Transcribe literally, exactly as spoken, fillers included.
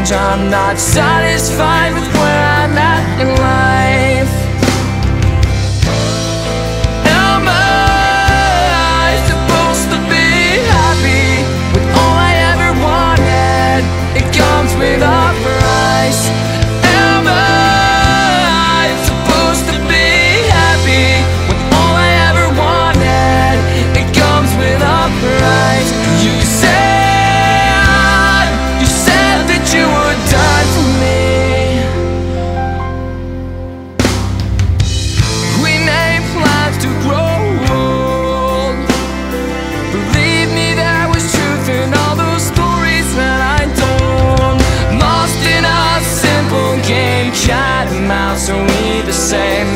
change. I'm not satisfied with where I'm at in life. Am I supposed to be happy with all I ever wanted? It comes with a price. Am I supposed to be happy with all I ever wanted? It comes with a price. You said, you said that you would die for me. We made plans to grow old. Believe me, there was truth in all those stories that I told. Lost in a simple game, cat and mouse, are we the same?